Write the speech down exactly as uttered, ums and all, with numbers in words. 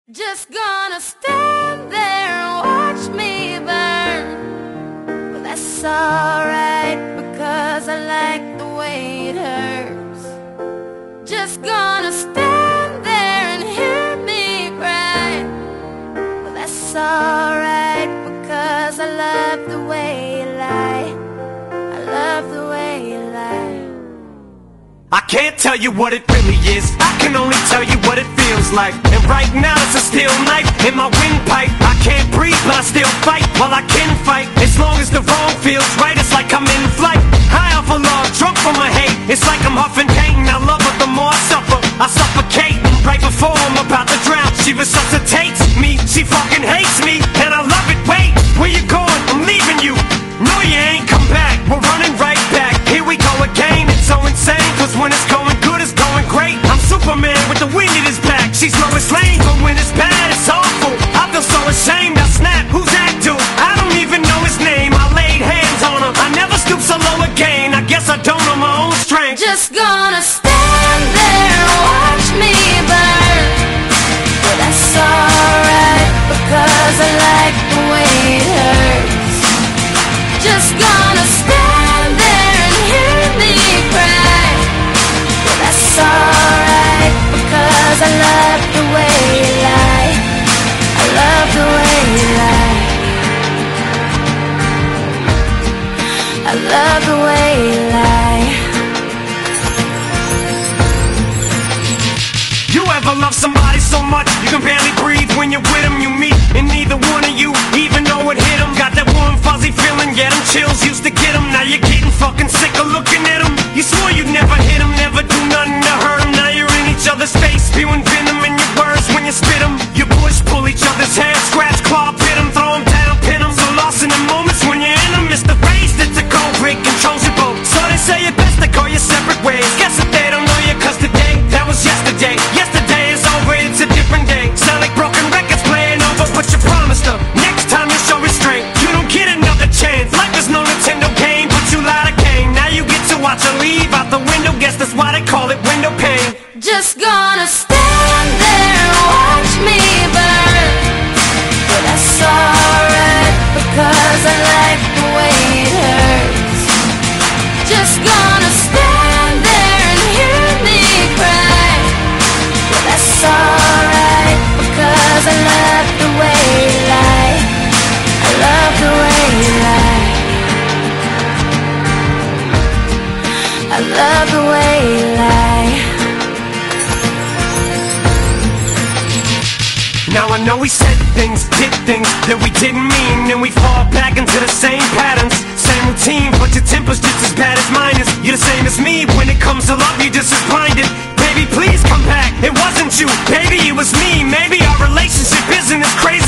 Just gonna stand there and watch me burn. But that's alright, because I like the way it hurts. Just gonna stand there and hear me cry. But that's alright, because I love the way you lie. I love the way you lie. I can't tell you what it really is, I can only tell you what it feels like. And right now it's a steel knife in my windpipe. I can't breathe but I still fight, while I can fight. As long as the wrong feels right, it's like I'm in flight. High off of love, drunk from my hate. It's like I'm huffing pain, I love her the more I suffer. I suffocate, right before I'm about to drown. She resuscitates me, she fucking hates me, and I love it. Wait, where you going? I'm leaving you. No you ain't come back, we're running right back. Here we go again, it's so insane. Cause when it's going good, it's going great. I'm Superman with the wind in his back. She's Lois Lane, but when it's bad, it's awful. I feel so ashamed, I snap, who's that dude? I don't even know his name, I laid hands on him. I never stoop so low again, I guess I don't know my own strength. Just gonna stand there and watch me burn. But that's alright, because I like the way it hurts. Just gonna stand there and hear me cry. But that's alright, because I love the way you lie. I love the way you lie. I love the way you lie. You ever love somebody so much you can barely breathe when you're with them? You meet and neither one of you even know it hit them. Got that warm fuzzy feeling, yeah, them chills used to get them. Now you're getting fucking sick of looking at them. You swore you'd never hit them, never do nothing to hurt them. Now you're in each other's face, spewing venom in your words when you spit them. You push, pull each other's hair, scratch, claw, pit them, throw them down, pin them. So lost in the moments when you're in them, it's the race that's a cold break, controls your boat. So they say it best to go your separate ways. Guess that they don't know you, cause today, that was yesterday. Yesterday is over, it's a different day. Sound like broken records playing over, but you promised her next time you show restraint. You don't get another chance, life is no Nintendo game, but you lied again. Now you get to watch her leave out the window, guess that's why they call it window pane. Just gonna stand there and watch me burn. But that's alright, because I like the way it hurts. Just gonna stand there and hear me cry. But that's alright, because I love the way you lie. I love the way you lie. I love the way you lie. Now I know we said things, did things that we didn't mean, and we fall back into the same patterns, same routine, but your temper's just as bad as mine is. You're the same as me, when it comes to love you're just as blinded. Baby, please come back, it wasn't you, baby, it was me. Maybe our relationship isn't as crazy